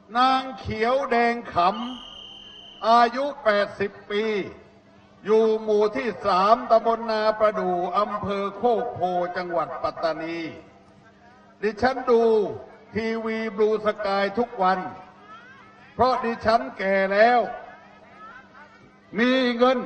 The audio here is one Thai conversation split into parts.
นางเขียวแดงขำอายุ80 ปีอยู่หมู่ที่3ตำบลนาประดู่อำเภอโคกโพจังหวัดปัตตานีดิฉันดูทีวีบลูสกายทุกวันเพราะดิฉันแก่แล้วมีเงิน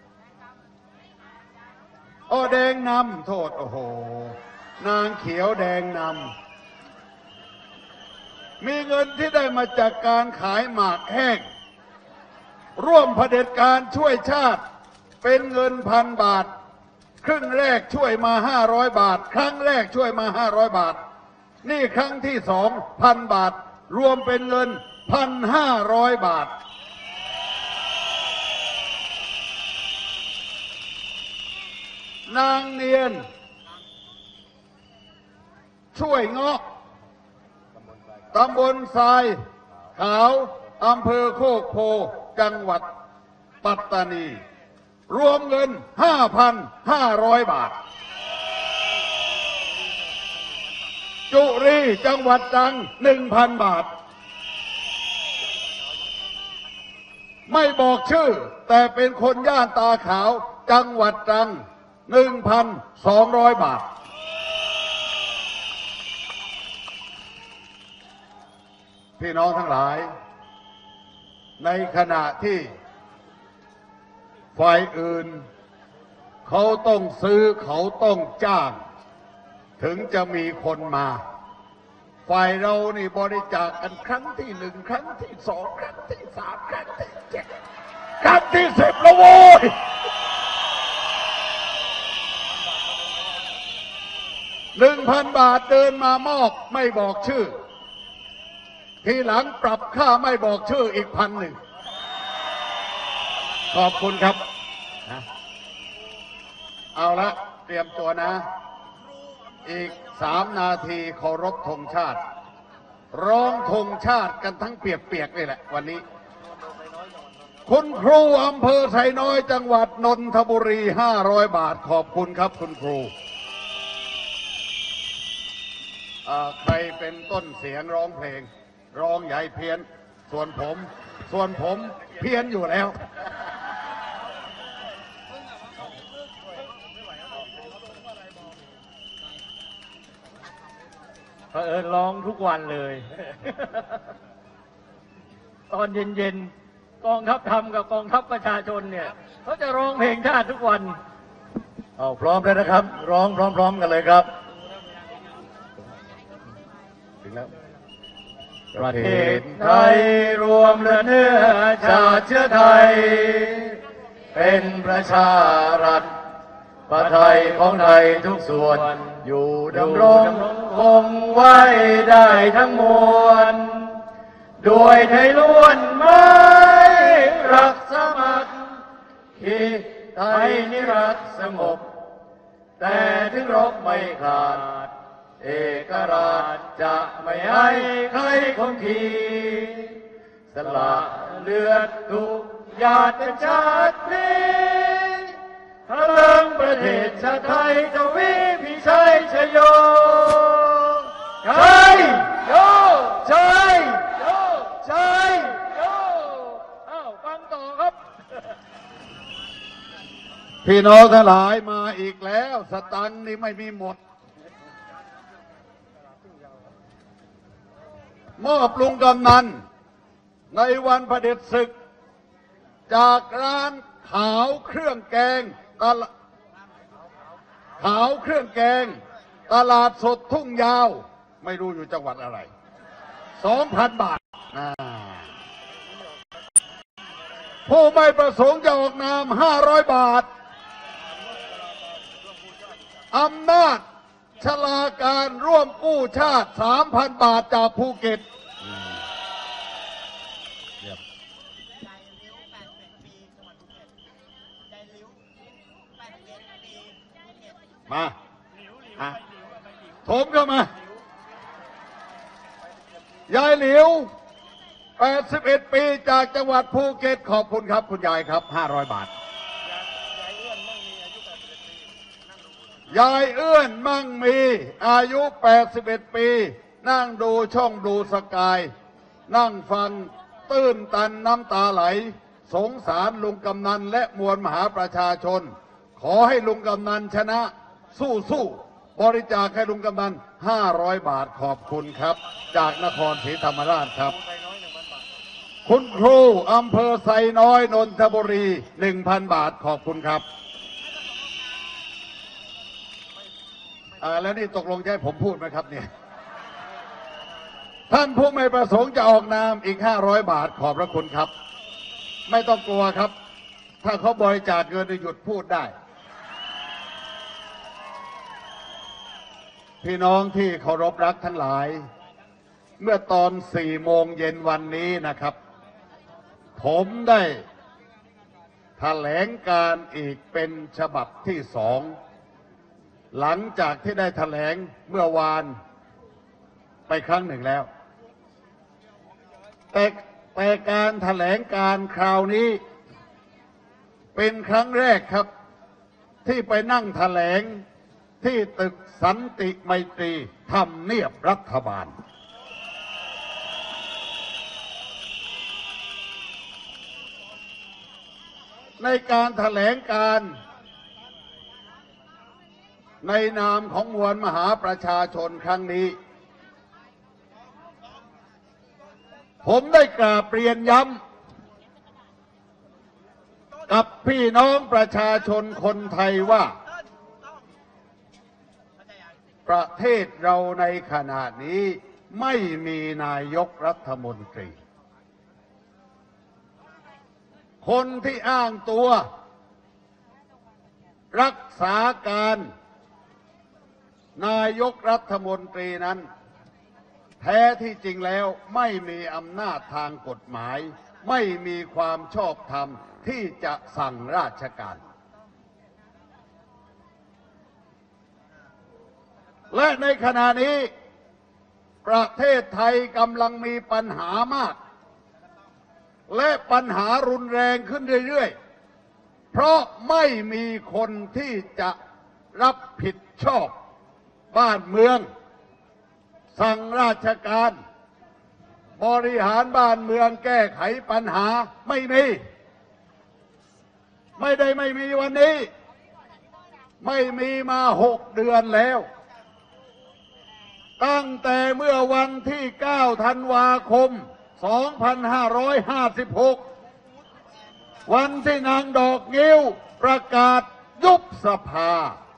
แดงนำโทษโอ้โหนางเขียวแดงนำมีเงินที่ได้มาจากการขายหมากแห้งร่วมเผด็จการช่วยชาติเป็นเงิน1,000 บาทครึ่งแรกช่วยมา500 บาทครั้งแรกช่วยมา500 บาทนี่ครั้งที่2,000 บาทรวมเป็นเงิน1,500 บาทนางเนียนช่วยเงาะตำบลทรายขาวอำเภอโคกโพจังหวัดปัตตานีรวมเงิน 5,500 บาทจุรีจังหวัดตรัง 1,000 บาทไม่บอกชื่อแต่เป็นคนย่านตาขาวจังหวัดตรัง 1,200 บาทพี่น้องทั้งหลายในขณะที่ฝ่ายอื่นเขาต้องซื้อเขาต้องจ้างถึงจะมีคนมาฝ่ายเรานี่บริจาคกันครั้งที่1ครั้งที่2ครั้งที่3ครั้งที่7ครั้งที่10แล้วโว้ย1,000 บาทเดินมามอบไม่บอกชื่อทีหลังปรับค่าไม่บอกชื่ออีก1,000ขอบคุณครับเอาละเตรียมตัวนะอีก3 นาทีเคารพธงชาติร้องธงชาติกันทั้งเปียกๆนี่แหละวันนี้คุณครูอำเภอไซน้อยจังหวัดนนทบุรี500 บาทขอบคุณครับคุณครูใครเป็นต้นเสียงร้องเพลงร้องใหญ่เพี้ยนส่วนผมเพี้ยนอยู่แล้วร้องทุกวันเลย ตอนเย็นๆกองทัพธรรมกับกองทัพประชาชนเนี่ยเขาจะร้องเพลงชาติทุกวันพร้อมแล้วนะครับร้องพร้อมๆกันเลยครับถึงแล้วประเทศไทยรวมเนื้อชาติเชื้อไทยเป็นประชารัฐประไทยของไทยทุกส่วนอยู่ดำรงคงไว้ได้ทั้งมวลด้วยไทยล้วนไม้รักสมัครที่ไทยนิรักสงบแต่ถึงรบไม่ขาดเอกราชจะไม่ให้ใครคมขีสละเลือดทุกหยาดเป็นชาติพลีพลังประเทศชาติไทยจะวิพิชัยชโยชัยโยชัยโยชัยโยฟังต่อครับพี่น้องทั้งหลายมาอีกแล้วสตังค์นี่ไม่มีหมดมอบลุงกำนันในวันเผด็จศึกจากร้านขาวเครื่องแกงขาวเครื่องแกงตลาดสดทุ่งยาวไม่รู้อยู่จังหวัดอะไร 2,000 บาทผู้ไม่ประสงค์จะออกนาม500 บาทอำนาจชลาการร่วมกู้ชาติ 3,000 บาทจากภูเก็ตมาโถมเข้ามายายหลิว81 ปีจากจังหวัดภูเก็ตขอบคุณครับคุณยายครับ500 บาทยายเอื้อนมั่งมีอายุ81 ปีนั่งดูช่องดูสกายนั่งฟังตื้นตันน้ำตาไหลสงสารลุงกำนันและมวลมหาประชาชนขอให้ลุงกำนันชนะสู้บริจาคให้ลุงกำนัน500 บาทขอบคุณครับจากนครศรีธรรมราชครับคุณครูอำเภอไซน้อยนนทบุรี 1,000 บาทขอบคุณครับแล้วนี่ตกลงจะให้ผมพูดไหมครับเนี่ยท่านผู้ไม่ประสงค์จะออกนามอีก500 บาทขอบพระคุณครับไม่ต้องกลัวครับถ้าเขาบริจาคเงินหยุดพูดได้พี่น้องที่เคารพรักทั้งหลายเมื่อตอน4 โมงเย็นวันนี้นะครับผมได้แถลงการอีกเป็นฉบับที่2หลังจากที่ได้แถลงเมื่อวานไปครั้งหนึ่งแล้วแต่การแถลงการคราวนี้เป็นครั้งแรกครับที่ไปนั่งแถลงที่ตึกสันติไมตรีทำเนียบรัฐบาลในการแถลงการในนามของมวลมหาประชาชนครั้งนี้ผมได้กราบเรียนย้ำกับพี่น้องประชาชนคนไทยว่าประเทศเราในขณะนี้ไม่มีนายกรัฐมนตรีคนที่อ้างตัวรักษาการนายกรัฐมนตรีนั้นแท้ที่จริงแล้วไม่มีอำนาจทางกฎหมายไม่มีความชอบธรรมที่จะสั่งราชการและในขณะนี้ประเทศไทยกำลังมีปัญหามากและปัญหารุนแรงขึ้นเรื่อยๆเพราะไม่มีคนที่จะรับผิดชอบบ้านเมืองสั่งราชการบริหารบ้านเมืองแก้ไขปัญหาไม่มีไม่มีวันนี้ไม่มีมา6 เดือนแล้วตั้งแต่เมื่อวันที่9 ธันวาคม 2556วันที่นางดอกงิ้วประกาศยุบสภา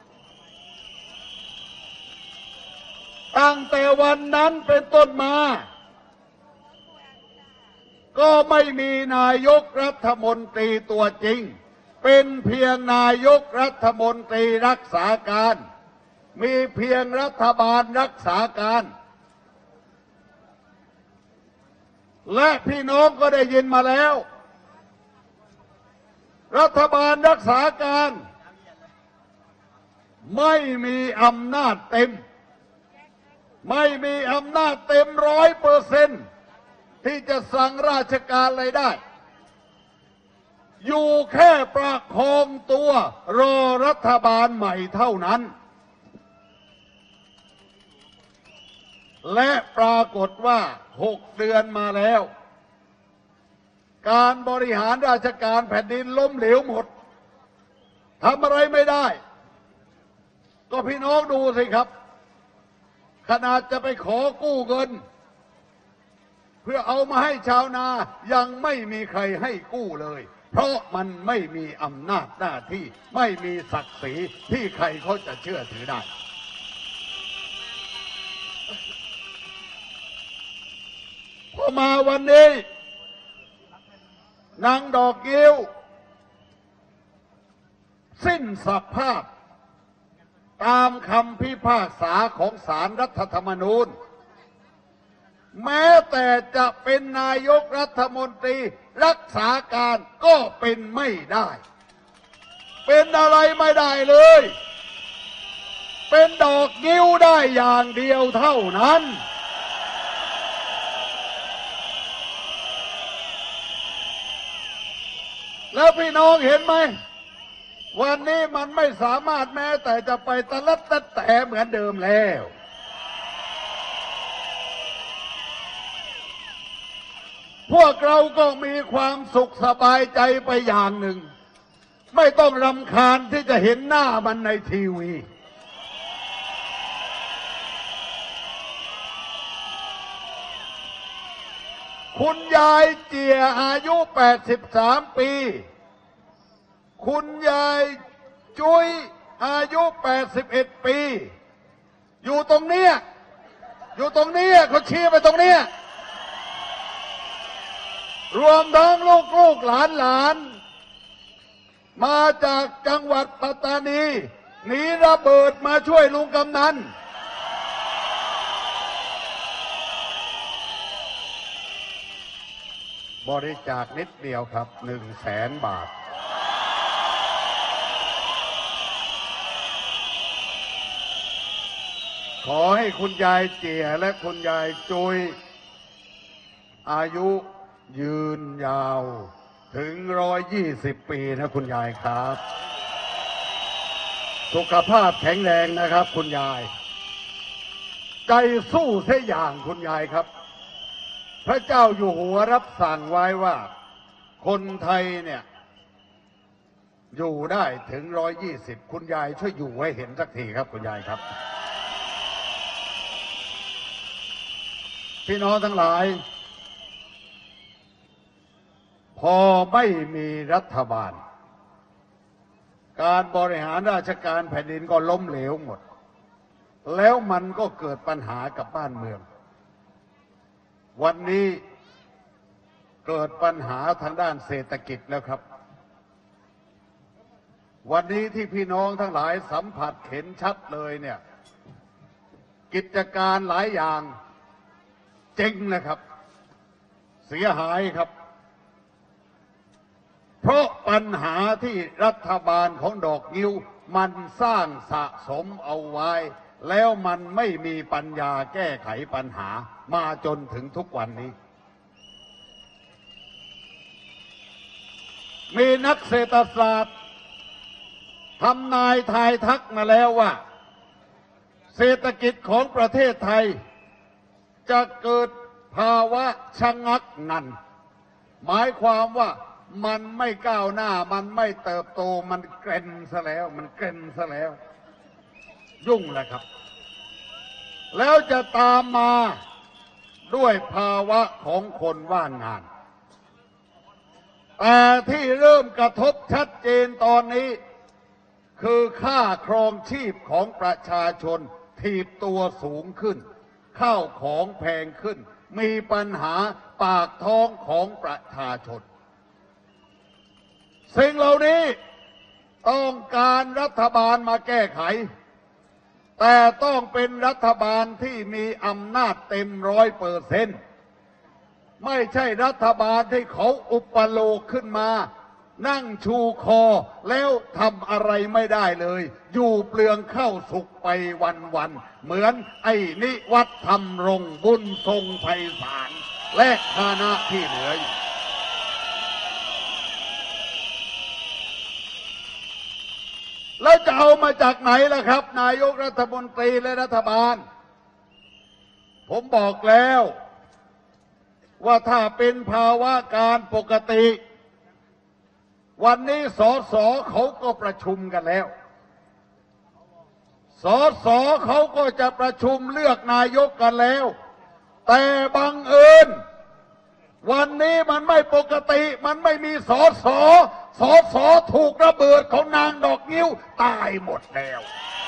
ตั้งแต่วันนั้นเป็นต้นมาก็ไม่มีนายกรัฐมนตรีตัวจริงเป็นเพียงนายกรัฐมนตรีรักษาการมีเพียงรัฐบาลรักษาการและพี่น้องก็ได้ยินมาแล้วรัฐบาลรักษาการไม่มีอำนาจเต็มไม่มีอำนาจเต็ม100%ที่จะสั่งราชการอะไรได้อยู่แค่ประคองตัวรอรัฐบาลใหม่เท่านั้นและปรากฏว่า6 เดือนมาแล้วการบริหารราชการแผ่นดินล้มเหลวหมดทำอะไรไม่ได้ก็พี่น้องดูสิครับขนาดจะไปขอกู้เงินเพื่อเอามาให้ชาวนายังไม่มีใครให้กู้เลยเพราะมันไม่มีอำนาจหน้าที่ไม่มีศักดิ์ศรีที่ใครเขาจะเชื่อถือได้พอมาวันนี้นางดอกงิ้วสิ้นสภาพตามคำพิพากษาของศาลรัฐธรรมนูญแม้แต่จะเป็นนายกรัฐมนตรีรักษาการก็เป็นไม่ได้เป็นอะไรไม่ได้เลยเป็นดอกงิ้วได้อย่างเดียวเท่านั้นแล้วพี่น้องเห็นไหมวันนี้มันไม่สามารถแม้แต่จะไปตะลัดตะแต่เหมือนเดิมแล้ววกเราก็มีความสุขสบายใจไปอย่างหนึ่งไม่ต้องรำคาญที่จะเห็นหน้ามันในทีวีคุณยายเจียอายุ83 ปีคุณยายจุ้ยอายุ81 ปีอยู่ตรงเนี้ยเขาชี้ไปตรงเนี้ยรวมทั้งลูกหลานมาจากจังหวัดปัตตานีหนีระเบิดมาช่วยลุงกำนันบริจาคนิดเดียวครับ100,000 บาทขอให้คุณยายเจียและคุณยายจุยอายุยืนยาวถึง120 ปีนะคุณยายครับสุขภาพแข็งแรงนะครับคุณยายใจสู้เสียอย่างคุณยายครับพระเจ้าอยู่หัวรับสั่งไว้ว่าคนไทยเนี่ยอยู่ได้ถึง120คุณยายช่วยอยู่ให้เห็นสักทีครับคุณยายครับพี่น้องทั้งหลายพอไม่มีรัฐบาลการบริหารราชการแผ่นดินก็ล้มเหลวหมดแล้วมันก็เกิดปัญหากับบ้านเมืองวันนี้เกิดปัญหาทางด้านเศรษฐกิจแล้วครับวันนี้ที่พี่น้องทั้งหลายสัมผัสเห็นชัดเลยเนี่ยกิจการหลายอย่างเจ๊งนะครับเสียหายครับเพราะปัญหาที่รัฐบาลของดอกงิ้วมันสร้างสะสมเอาไว้แล้วมันไม่มีปัญญาแก้ไขปัญหามาจนถึงทุกวันนี้มีนักเศรษฐศาสตร์ทำนายทายทักมาแล้วว่าเศรษฐกิจของประเทศไทยจะเกิดภาวะชะงักงันหมายความว่ามันไม่ก้าวหน้ามันไม่เติบโตมันเกร็นซะแล้วยุ่งแหละครับแล้วจะตามมาด้วยภาวะของคนว่างงานแต่ที่เริ่มกระทบชัดเจนตอนนี้คือค่าครองชีพของประชาชนถีบตัวสูงขึ้นข้าวของแพงขึ้นมีปัญหาปากท้องของประชาชนสิ่งเหล่านี้ต้องการรัฐบาลมาแก้ไขแต่ต้องเป็นรัฐบาลที่มีอำนาจเต็ม100%ไม่ใช่รัฐบาลที่เขาอุปโลกขึ้นมานั่งชูคอแล้วทำอะไรไม่ได้เลยอยู่เปลืองข้าวสุกไปวันๆเหมือนไอ้นิวัฒน์ธรรมรงค์บุญทรงไพศาลและคณะที่เหลืออยู่แล้วจะเอามาจากไหนล่ะครับนายกรัฐมนตรีและรัฐบาลผมบอกแล้วว่าถ้าเป็นภาวะการปกติวันนี้สสเขาก็ประชุมกันแล้วสสเขาก็จะประชุมเลือกนายกกันแล้วแต่บังเอิญวันนี้มันไม่ปกติมันไม่มีสสถูกระเบิดของนางดอกงิ้วตายหมดแล้ว